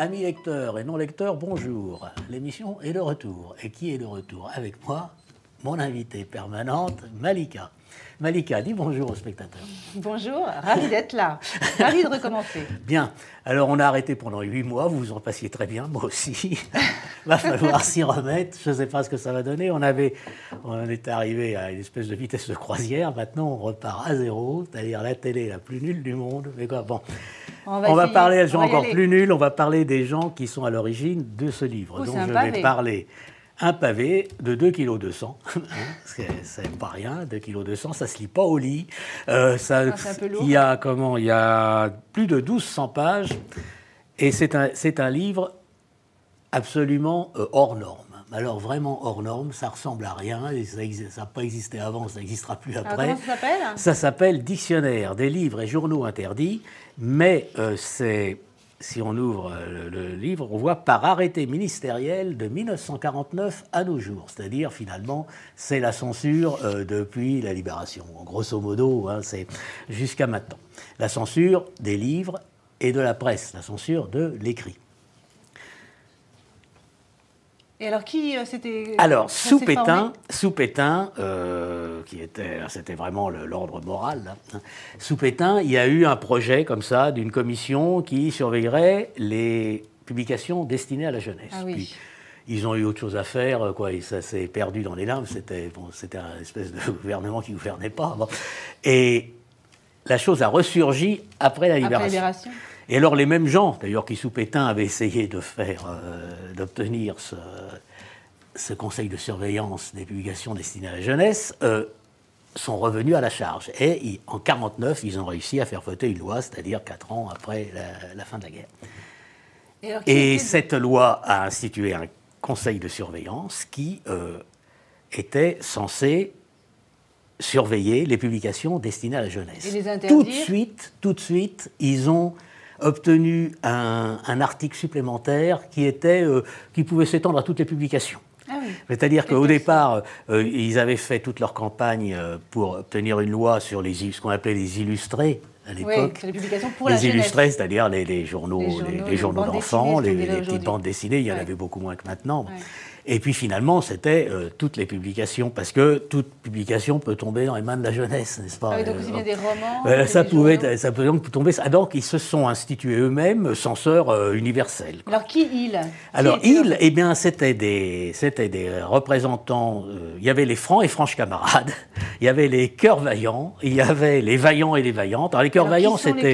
Amis lecteurs et non-lecteurs, bonjour. L'émission est de retour. Et qui est de retour avec moi? Mon invitée permanente, Malika. Malika, dis bonjour aux spectateurs. Bonjour, ravi d'être là. Ravi de recommencer. Bien. Alors, on a arrêté pendant 8 mois. Vous vous en passiez très bien, moi aussi. Va falloir s'y remettre. Je ne sais pas ce que ça va donner. On était arrivé à une espèce de vitesse de croisière. Maintenant, on repart à zéro, c'est-à-dire la télé la plus nulle du monde. Mais quoi, bon. On va parler des gens encore plus nuls. On va parler des gens qui sont à l'origine de ce livre. Donc, je vais parler. Un pavé de 2,2 kg, c'est pas rien, 2,2 kg, ça se lit pas au lit. C'est un peu lourd. Il y a plus de 1200 pages, et c'est un livre absolument hors norme. Alors vraiment hors norme, ça ressemble à rien, et ça n'a pas existé avant, ça n'existera plus après. Alors, comment ça s'appelle ? Ça s'appelle Dictionnaire des livres et journaux interdits, mais si on ouvre le livre, on voit par arrêté ministériel de 1949 à nos jours. C'est-à-dire, finalement, c'est la censure depuis la Libération. Grosso modo, hein, c'est jusqu'à maintenant. La censure des livres et de la presse, la censure de l'écrit. Et alors, qui c'était... Alors, Soupétin, c'était vraiment l'ordre moral. Là. Soupétin, il y a eu un projet comme ça d'une commission qui surveillerait les publications destinées à la jeunesse. Ah oui. Puis, ils ont eu autre chose à faire, quoi, et ça s'est perdu dans les limbes. C'était un espèce de gouvernement qui ne gouvernait pas. Bon. Et la chose a ressurgi après la Libération. Et alors les mêmes gens, d'ailleurs, qui sous Pétain avaient essayé d'obtenir ce conseil de surveillance des publications destinées à la jeunesse, sont revenus à la charge. Et en 1949, ils ont réussi à faire voter une loi, c'est-à-dire 4 ans après la fin de la guerre. Et cette loi a institué un conseil de surveillance qui était censé surveiller les publications destinées à la jeunesse. Et les interdire ? Tout de suite, ils ont obtenu un article supplémentaire qui pouvait s'étendre à toutes les publications. Ah oui. C'est-à-dire qu'au départ, ils avaient fait toute leur campagne pour obtenir une loi sur ce qu'on appelait les illustrés à l'époque. Oui, c'est les publications pour la jeunesse. Les illustrés, c'est-à-dire les journaux d'enfants, les petites bandes dessinées, il y en avait beaucoup moins que maintenant. Ouais. Et puis finalement, c'était toutes les publications, parce que toute publication peut tomber dans les mains de la jeunesse, n'est-ce pas ? Ah oui, donc aussi bien des romans. Ça peut donc tomber. Donc ils se sont institués eux-mêmes censeurs universels. Alors qui ils ? Eh bien, c'était des représentants. Il y avait les francs et franches camarades. Il y avait les cœurs vaillants. Il y avait les vaillants et les vaillantes. Alors les cœurs vaillants, c'était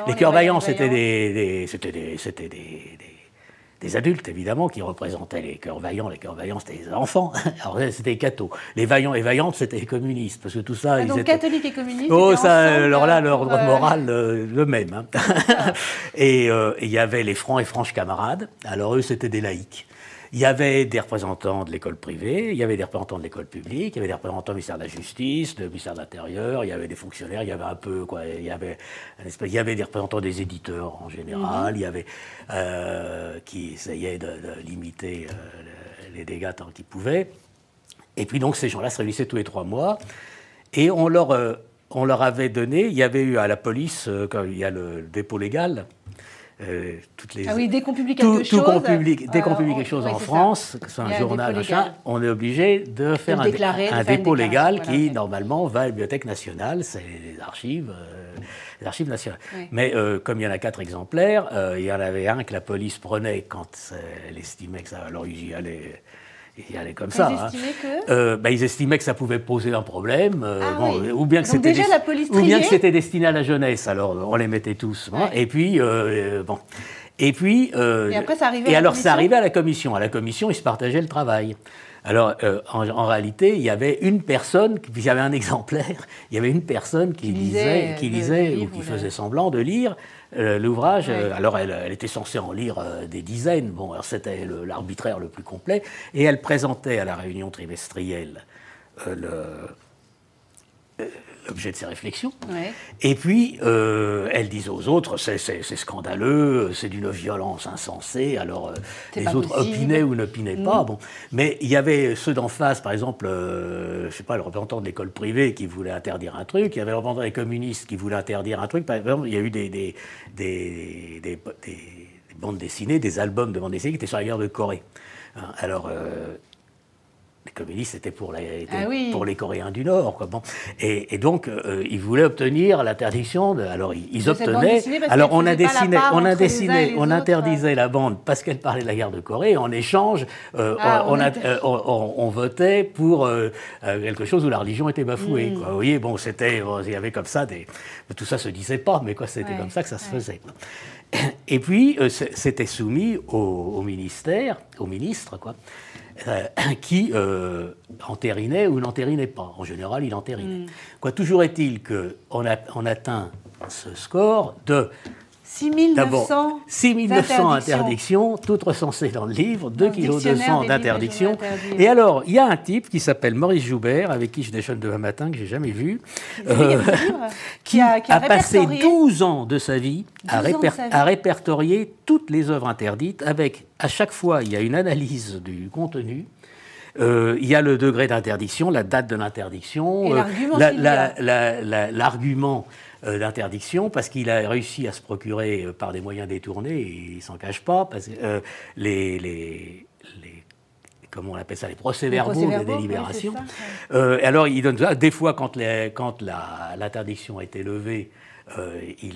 des adultes, évidemment, qui représentaient les cœurs vaillants. Les cœurs vaillants, c'était les enfants. Alors, c'était les cathos. Les vaillants et vaillantes, c'était les communistes. Parce que tout ça, donc, catholiques et communistes. Alors là, l'ordre moral, le même. Hein. Et il y avait les francs et franches camarades. Alors, eux, c'était des laïcs. Il y avait des représentants de l'école privée, il y avait des représentants de l'école publique, il y avait des représentants du ministère de la Justice, du ministère de l'Intérieur, il y avait des fonctionnaires, il y avait un peu, quoi, il y avait des représentants des éditeurs en général, il y avait qui essayaient de limiter les dégâts tant qu'ils pouvaient. Et puis donc ces gens-là se réunissaient tous les 3 mois et on leur avait donné, il y avait eu à la police, quand il y a le dépôt légal. Dès qu'on publie quelque chose, en France, que ce soit un journal, machin, on est obligé de faire un dépôt légal qui, normalement, va à la Bibliothèque nationale, c'est les archives nationales. Oui. Mais comme il y en a 4 exemplaires, il y en avait un que la police prenait quand elle estimait que ça... Alors, il y allait comme ça. Ils estimaient que ça pouvait poser un problème, ou bien que c'était destiné à la jeunesse. Alors on les mettait tous. Ouais. Et puis et après ça arrivait. Ça arrivait à la commission. À la commission, ils se partageaient le travail. Alors en réalité, il y alors il y avait un exemplaire. Il y avait une personne qui lisait ou qui faisait semblant de lire l'ouvrage. Ouais. Alors elle était censée en lire des dizaines. Bon, alors c'était l'arbitraire le plus complet. Et elle présentait à la réunion trimestrielle l'objet de ses réflexions. Ouais. Et puis, elle disait aux autres, c'est scandaleux, c'est d'une violence insensée. Alors, les autres opinaient ou n'opinaient pas. Bon. Mais il y avait ceux d'en face, par exemple, je sais pas, le représentant de l'école privée qui voulait interdire un truc. Il y avait le représentant des communistes qui voulait interdire un truc. Par exemple, il y a eu des bandes dessinées, des albums de bandes dessinées qui étaient sur la guerre de Corée. Alors, les communistes, c'était pour les Coréens du Nord, quoi. Bon. Et donc, ils voulaient obtenir l'interdiction. Alors, ils obtenaient. Alors, on interdisait la bande parce qu'elle parlait de la guerre de Corée. En échange, on votait pour quelque chose où la religion était bafouée. Quoi. Vous voyez, bon, il y avait comme ça tout ça se disait pas, mais quoi, c'était comme ça que ça se faisait. Et puis, c'était soumis au ministre, quoi. Qui entérinait ou n'entérinait pas. En général, il entérinait. Toujours est-il qu'on atteint ce score de 6900 interdictions, toutes recensées dans le livre, 2,2 kg d'interdictions. Et alors, il y a un type qui s'appelle Maurice Joubert, avec qui je déjeune demain matin, que je n'ai jamais vu, qui a passé 12 ans de sa vie à répertorier toutes les œuvres interdites, avec, à chaque fois, il y a une analyse du contenu. Il y a le degré d'interdiction, la date de l'interdiction, l'argument d'interdiction, parce qu'il a réussi à se procurer par des moyens détournés, et il ne s'en cache pas, parce que comment on appelle ça, les procès-verbaux des délibérations. Alors, il donne ça. Des fois, quand l'interdiction a été levée, il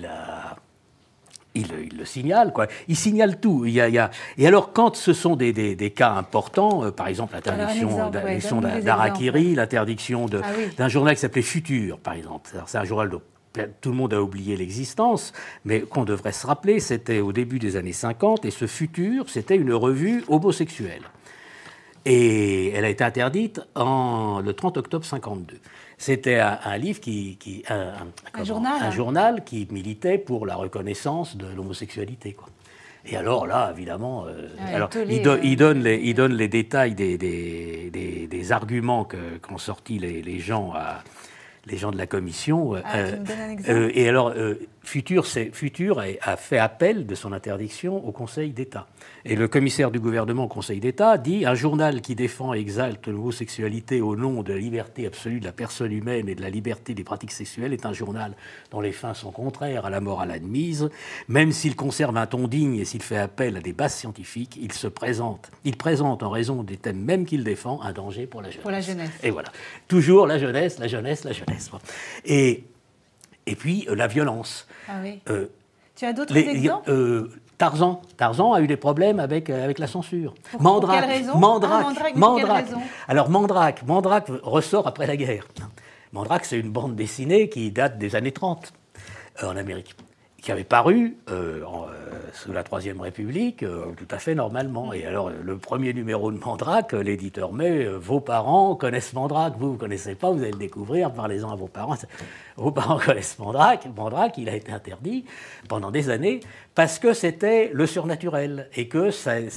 le signale, quoi. Il signale tout. Et alors, quand ce sont des cas importants, par exemple l'interdiction d'Harakiri, l'interdiction d'un journal qui s'appelait Futur, par exemple. C'est un journal dont tout le monde a oublié l'existence, mais qu'on devrait se rappeler, c'était au début des années 50, et ce Futur, c'était une revue homosexuelle. Et elle a été interdite le 30 octobre 1952. C'était un livre un journal qui militait pour la reconnaissance de l'homosexualité, quoi. Et alors là, évidemment, il donne les détails des arguments qu'ont sortis les gens de la commission. Tu me donnes un exemple ? Et alors, Futur a fait appel de son interdiction au Conseil d'État. Et le commissaire du gouvernement au Conseil d'État dit « Un journal qui défend et exalte l'homosexualité au nom de la liberté absolue de la personne humaine et de la liberté des pratiques sexuelles est un journal dont les fins sont contraires à la morale admise. Même s'il conserve un ton digne et s'il fait appel à des bases scientifiques, il présente en raison des thèmes même qu'il défend un danger pour la jeunesse. » Pour la jeunesse. Et voilà. Toujours la jeunesse. Et puis, la violence. Ah oui. Tu as d'autres exemples ? Tarzan a eu des problèmes avec la censure. Pour quelle raison ? Mandrake. Alors, Mandrake ressort après la guerre. Mandrake, c'est une bande dessinée qui date des années 30 en Amérique, qui avait paru sous la Troisième République tout à fait normalement. Et alors, le premier numéro de Mandrake, l'éditeur met « Vos parents connaissent Mandrake, vous ne connaissez pas, vous allez le découvrir, parlez-en à vos parents. » Vos parents connaissent Mandrake. Mandrake, il a été interdit pendant des années parce que c'était le surnaturel et que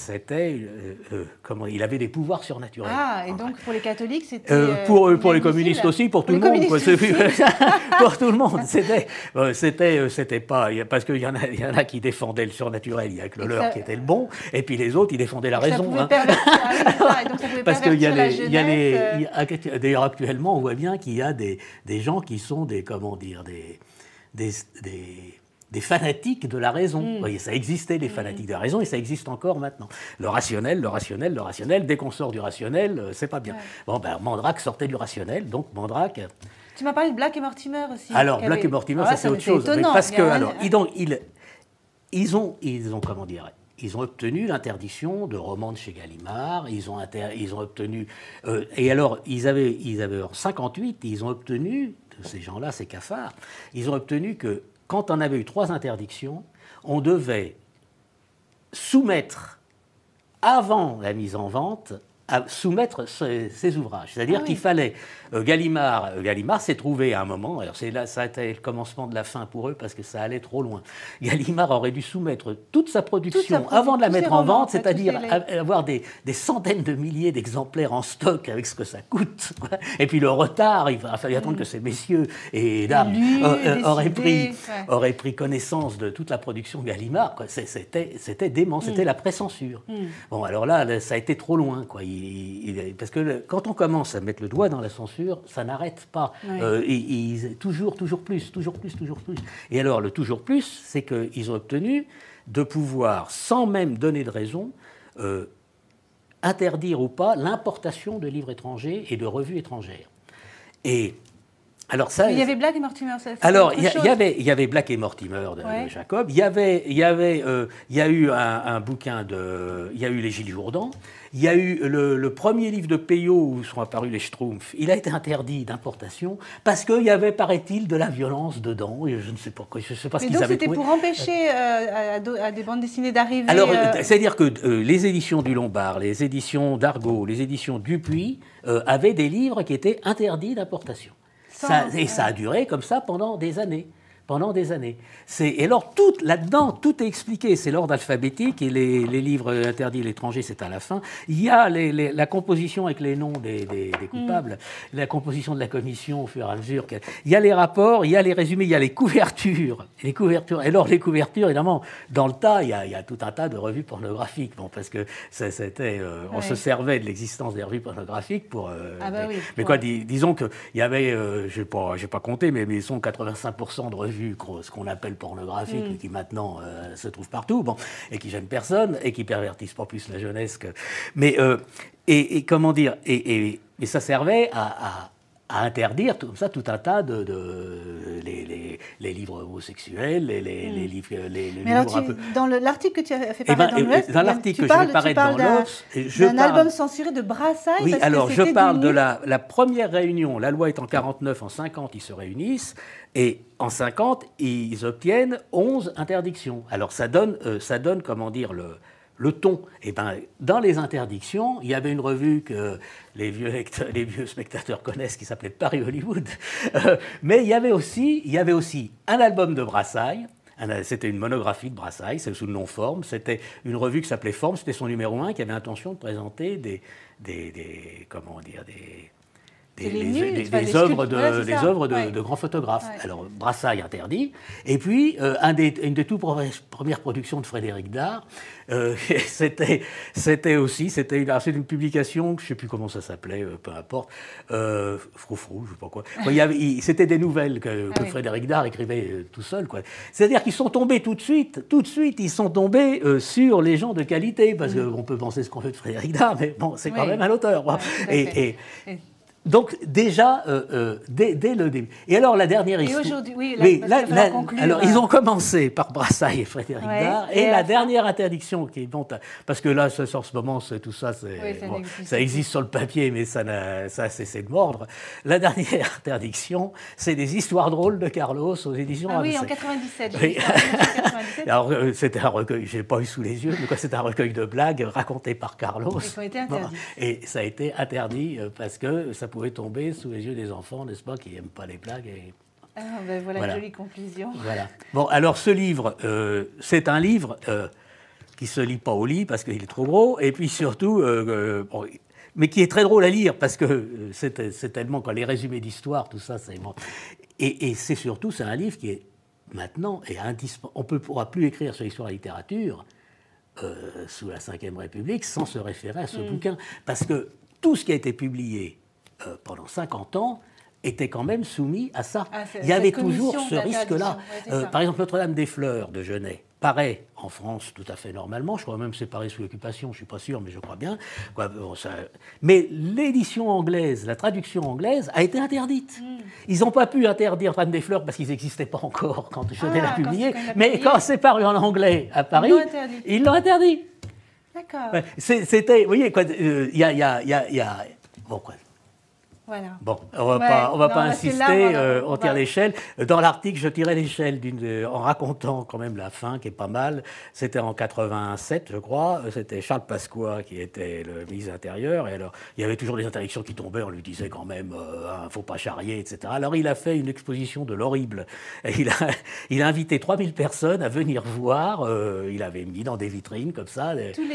il avait des pouvoirs surnaturels. Ah, et donc pour les catholiques, c'était... pour les communistes aussi, pour tout le monde. Pour tout le monde. C'était pas... Parce qu'il y en a qui défendaient le surnaturel, il y a que le leur qui était le bon, et puis les autres, ils défendaient la raison. Parce qu'il y a d'ailleurs, actuellement, on voit bien qu'il y a des gens qui sont des fanatiques de la raison. Vous voyez, ça existait, les fanatiques de la raison, et ça existe encore maintenant. Le rationnel, dès qu'on sort du rationnel, c'est pas bien. Ouais. Bon, Mandrake sortait du rationnel, donc Mandrake... Tu m'as parlé de Black et Mortimer aussi. Alors, Black et Mortimer, ça c'est autre chose. Étonnant, parce que, alors, ils ont obtenu l'interdiction de romans de chez Gallimard, ils ont obtenu... et alors, ils avaient en 1958, ils ont obtenu, ces gens-là, ces cafards, ils ont obtenu que, quand on avait eu 3 interdictions, on devait soumettre, avant la mise en vente, à soumettre ses ouvrages. C'est-à-dire qu'il fallait... Gallimard s'est trouvé à un moment, alors ça a été le commencement de la fin pour eux parce que ça allait trop loin. Gallimard aurait dû soumettre toute sa production avant de la mettre en vente, c'est-à-dire avoir des centaines de milliers d'exemplaires en stock avec ce que ça coûte. Et puis le retard, il fallait attendre que ces messieurs et dames auraient pris connaissance de toute la production Gallimard. C'était dément, c'était la pré-censure. Bon, alors là, ça a été trop loin, quoi. parce que quand on commence à mettre le doigt dans la censure, ça n'arrête pas. Ouais. Toujours plus. Et alors, le toujours plus, c'est qu'ils ont obtenu de pouvoir, sans même donner de raison, interdire ou pas l'importation de livres étrangers et de revues étrangères. Et alors ça, mais il y avait Black et Mortimer. Alors il y avait Black et Mortimer de Jacob. Il y a eu un bouquin il y a eu les Gilles Jourdan. Il y a eu le premier livre de Peyo où sont apparus les Schtroumpfs. Il a été interdit d'importation parce qu'il y avait, paraît-il, de la violence dedans. Et je ne sais pas quoi. Je sais pas ce qu'ils avaient trouvé. Donc c'était pour empêcher à des bandes dessinées d'arriver. Alors c'est-à-dire que les éditions du Lombard, les éditions d'Argot, les éditions Dupuis avaient des livres qui étaient interdits d'importation. Et ça a duré comme ça pendant des années. Et alors, là-dedans, tout est expliqué. C'est l'ordre alphabétique et les livres interdits à l'étranger, c'est à la fin. Il y a la composition avec les noms des coupables, la composition de la commission au fur et à mesure. Il y a les rapports, il y a les résumés, il y a les couvertures. Et alors, les couvertures, évidemment, dans le tas, il y a tout un tas de revues pornographiques. Bon, parce que on se servait de l'existence des revues pornographiques pour... mais quoi, disons qu'il y avait, je n'ai pas compté, mais ils sont 85% de revues, ce qu'on appelle pornographiques, mais qui maintenant se trouvent partout, et qui gênent personne, et qui pervertissent pas plus la jeunesse que... Mais, comment dire, et ça servait à interdire tout un tas les livres homosexuels, les livres... Mais alors, dans l'article que tu as fait paraître dans l'Ouest, dans l'article que je fais paraître dans l'Obs, d'un album censuré de Brassailles. Oui, alors je parle de la première réunion. La loi est en 49, en 50, ils se réunissent, et en 50, ils obtiennent 11 interdictions. Alors ça donne comment dire, le ton. Et dans les interdictions, il y avait une revue que les vieux spectateurs connaissent qui s'appelait Paris Hollywood. Mais il y avait aussi un album de Brassailles. C'était une monographie de Brassailles, c'est sous le nom Forme. C'était une revue qui s'appelait Forme, c'était son numéro 1, qui avait l'intention de présenter des œuvres de grands photographes. Ouais. Alors, Brassailles interdit. Et puis, une des toutes premières productions de Frédéric Dard, c'était une publication, je ne sais plus comment ça s'appelait, peu importe, Froufrou, je ne sais pas quoi. C'était des nouvelles que Frédéric Dard écrivait tout seul, quoi. C'est-à-dire qu'ils sont tombés tout de suite, ils sont tombés sur les gens de qualité, parce qu'on peut penser ce qu'on veut de Frédéric Dard, mais bon, c'est quand même un auteur. Donc déjà, dès le début. Et alors la dernière histoire... Et aujourd'hui, alors ils ont commencé par Brassailles et Frédéric Dard, et la dernière interdiction qui est parce que là, en ce moment, tout ça, ça existe sur le papier, mais ça a cessé de mordre. La dernière interdiction, c'est des histoires drôles de Carlos aux éditions. Ah oui, en 97. Oui. Alors c'était un recueil, je l'ai pas eu sous les yeux, mais c'était un recueil de blagues racontées par Carlos. Et qui ont été interdits. Et ça a été interdit parce que ça pouvait tomber sous les yeux des enfants, n'est-ce pas, qui n'aiment pas les blagues. Voilà une jolie conclusion. Voilà. Bon, alors ce livre, c'est un livre qui ne se lit pas au lit parce qu'il est trop gros, et puis surtout, mais qui est très drôle à lire parce que c'est tellement, quand les résumés d'histoire, tout ça, c'est bon. Et c'est surtout, c'est un livre qui est maintenant indispensable. On ne pourra plus écrire sur l'histoire de la littérature sous la Ve République sans se référer à ce bouquin, parce que tout ce qui a été publié pendant 50 ans, était quand même soumis à ça. Il y avait toujours ce risque-là. Par exemple, Notre-Dame des Fleurs de Genet paraît en France tout à fait normalement. Je crois même séparé sous l'occupation, je ne suis pas sûr, mais je crois bien. Mais l'édition anglaise, la traduction anglaise, a été interdite. Ils n'ont pas pu interdire Notre-Dame des Fleurs parce qu'ils n'existaient pas encore quand Genet l'a publié. Mais quand c'est paru en anglais à Paris, ils l'ont interdit. D'accord. C'était, vous voyez, il y a bon, quoi. Voilà. Bon, on va pas insister, on tire l'échelle. Dans l'article, je tirais l'échelle en racontant quand même la fin, qui est pas mal. C'était en 87, je crois. C'était Charles Pasqua qui était le ministre de l'Intérieur. Et alors, il y avait toujours des interdictions qui tombaient. On lui disait quand même, faut pas charrier, etc. Alors, il a fait une exposition de l'horrible. Il a invité 3000 personnes à venir voir. Il avait mis dans des vitrines comme ça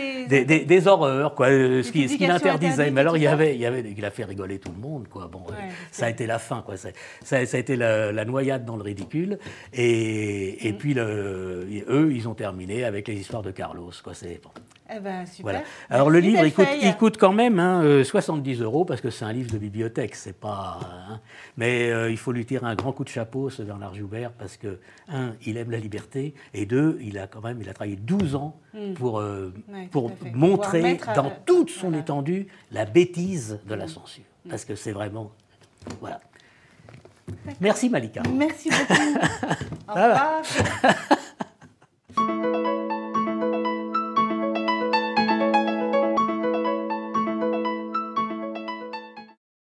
des horreurs, quoi. Ce qu'il interdisait. Mais alors, il a fait rigoler tout le monde. Quoi. Bon, ça a été la fin, quoi. Ça a été la noyade dans le ridicule. Et puis, eux, ils ont terminé avec les histoires de Carlos, quoi. Bon. Eh ben, super. Voilà. Alors le livre, Delfeil. il coûte quand même 70 € parce que c'est un livre de bibliothèque. C'est pas, mais il faut lui tirer un grand coup de chapeau, ce Bernard Joubert, parce que, il aime la liberté, et deux, il a travaillé 12 ans pour montrer dans toute son étendue la bêtise de la censure. Parce que c'est vraiment... Voilà. Merci Malika. Merci beaucoup. Au revoir.